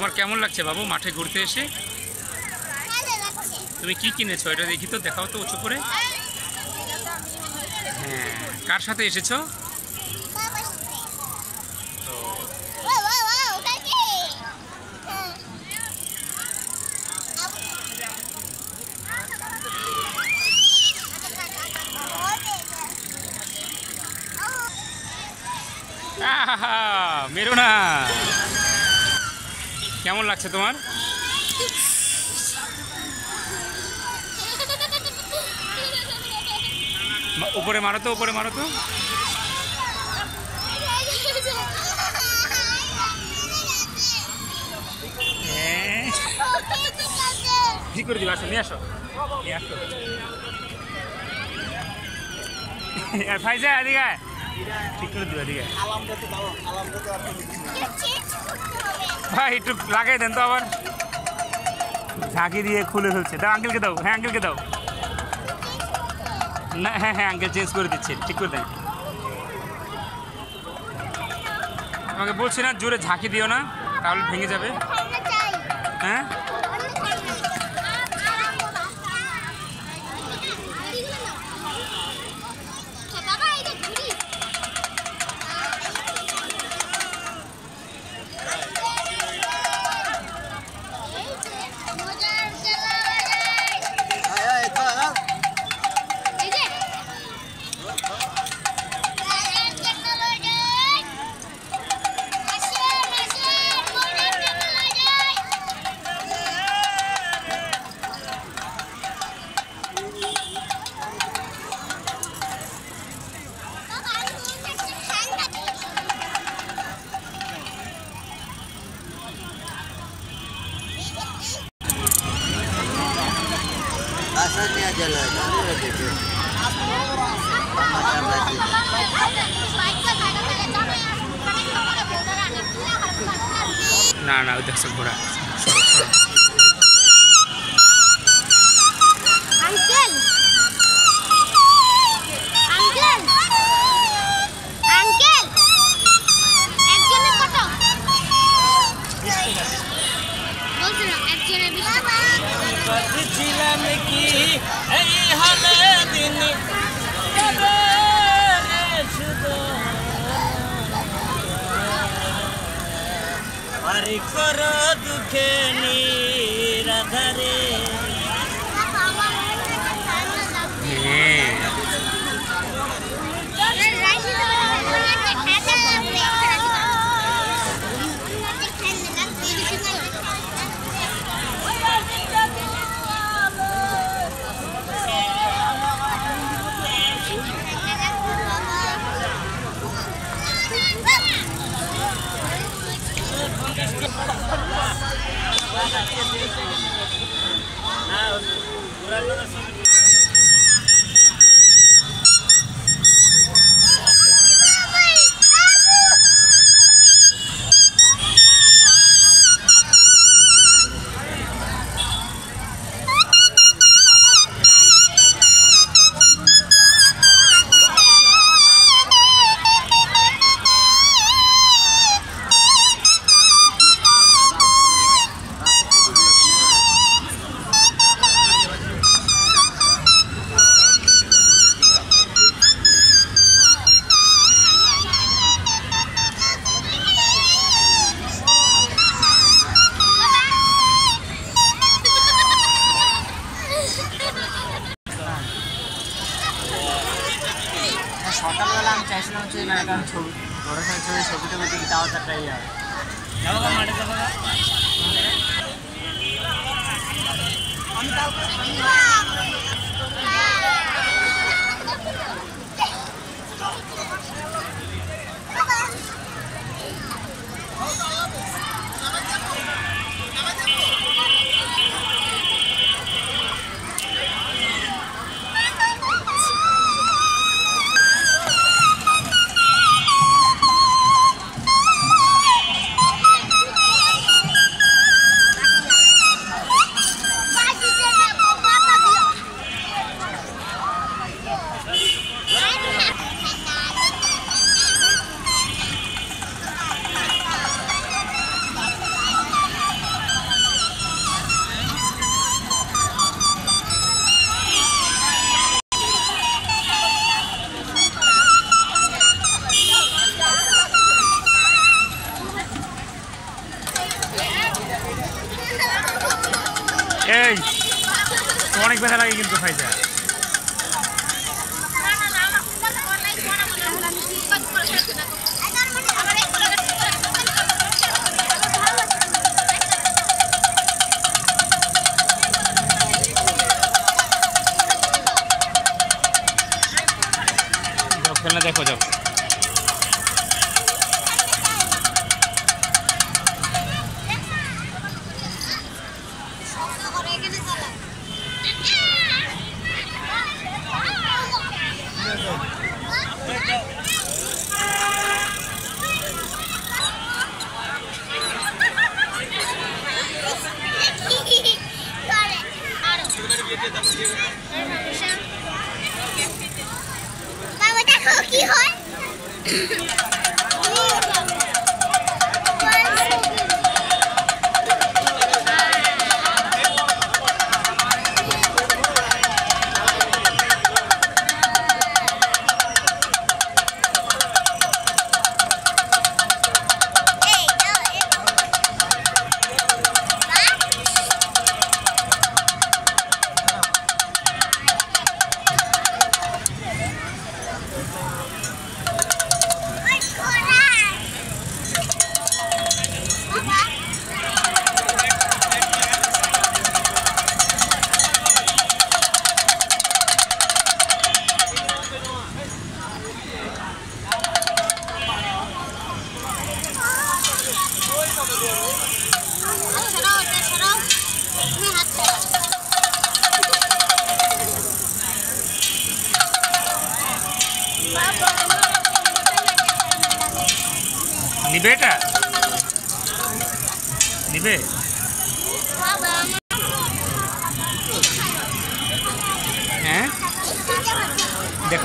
তোমার কেমন লাগছে বাবু মাঠে ঘুরতে এসে? তুমি কি কিনেছো এটা দেখি তো, দেখাও তো উঁচু করে। হ্যাঁ, কার সাথে এসেছো? মেরো না। কেমন লাগছে তোমার? উপরে মারো তো, উপরে মারো তো। ঠিক করে দিবা, আসো নিয়ে আসো, নিয়ে আসো। ফাইজা এদিকে ঠিক করে দিবা, এদিকে ভাই একটু লাগাই দেন তো, আবার ঝাঁকি দিয়ে খুলে ফেলছে। দাও আঙ্কেলকে দাও, হ্যাঁ আঙ্কেলকে দাও না। হ্যাঁ হ্যাঁ আঙ্কেল চেঞ্জ করে দিচ্ছে, ঠিক করে দেন। আমাকে বলছি না জোরে ঝাঁকি দিও না, তাহলে ভেঙে যাবে। হ্যাঁ asalnya jalan gitu. না না ওই দেখছো ঘোড়া। আঙ্কেল আঙ্কেল আঙ্কেল একজনের কত বলছো না, একজনের 20 টাকা। ছিলাম কি এই হালে দিন আরে কর দুঃখে নিরাধারে। সকালবেলা আমি চাইছিলাম যে না একটা ছবি বড় ছবি ছবিটা দিকে তাও একটা ইয়ে হয়। এই অনেক ব্যথা লাগে কিন্তু ফাইজা। খেলনা দেখো যাও। কি হয় নিবে এটা নিবে হ্যাঁ দেখো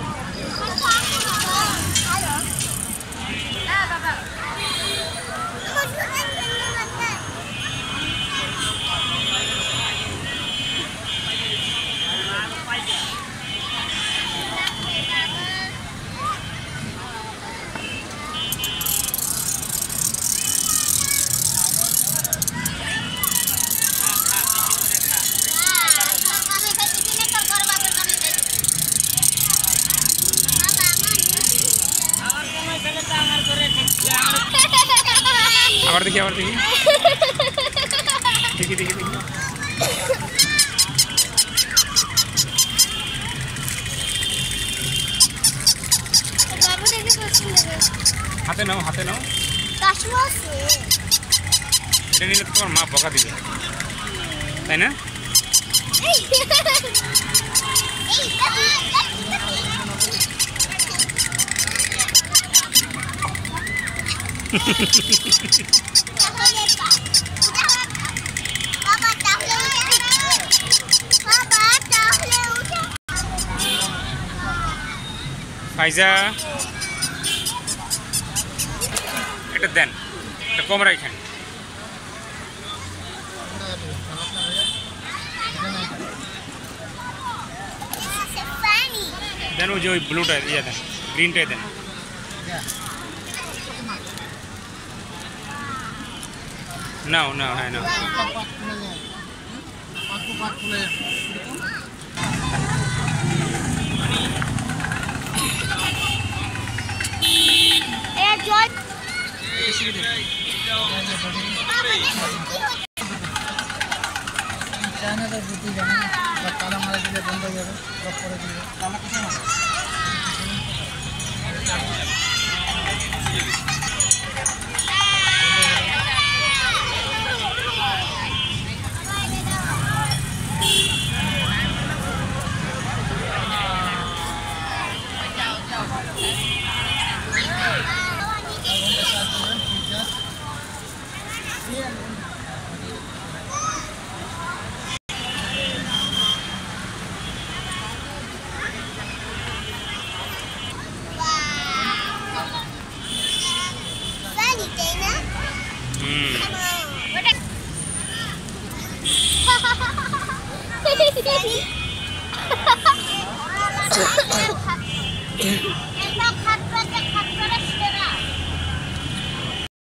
আবার দেখি দেখি হাতে নাও এটা নিলে তোমার মা বকা দিবে তাই না ফাইজা এটা দেন এটা কম রাখেন দেন ওই যে ওই ব্লুটা ইয়ে দেন গ্রিনটাই দেন নাও হ্যাঁ নাও চায়নাটা বুদ্ধি জানে না তালা মারা দিলে বন্ধ হয়ে যাবে লক করে দিলে তালা কোথায় মারা Enak